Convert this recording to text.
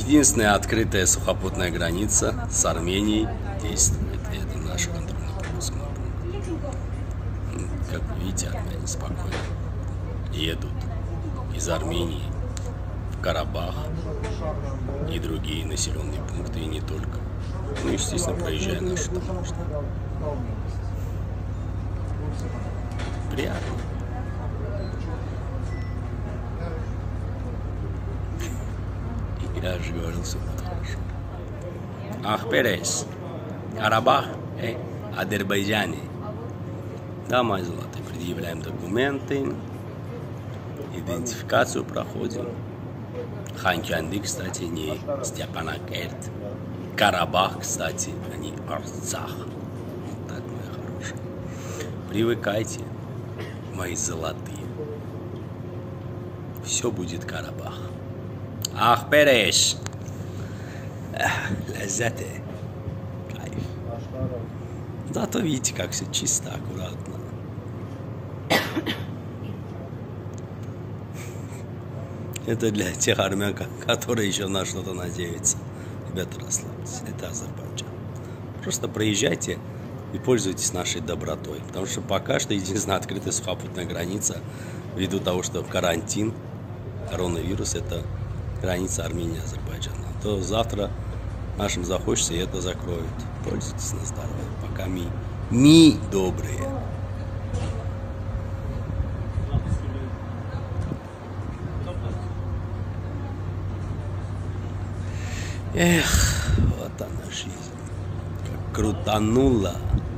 Единственная открытая сухопутная граница с Арменией действует. И это наш контрольно-пропускной пункт. Как вы видите, армяне спокойно едут из Армении в Карабах и другие населенные пункты, и не только. Ну, естественно, проезжая нашу таможню. Приятно. Я же говорил, все будет хорошо. Ахперес, Карабах, Азербайджане. Да, мои золотые, предъявляем документы, идентификацию проходим. Ханкянди, кстати, не Степанакерт. Карабах, кстати, а не Арцах. Вот так, мои хорошие. Привыкайте, мои золотые. Все будет Карабах. Ах, Переш! Ляззате. Кайф. Зато видите, как все чисто, аккуратно. Это для тех армян, которые еще на что-то надеются. Ребята, расслабьтесь, это Азербайджан. Просто проезжайте и пользуйтесь нашей добротой. Потому что пока что единственная открытая сухопутная граница, ввиду того, что карантин, коронавирус, это граница Армении и Азербайджана. То завтра нашим захочется, и это закроют. Пользуйтесь на здоровье. Пока ми добрые. Эх, вот она жизнь. Как крутанула.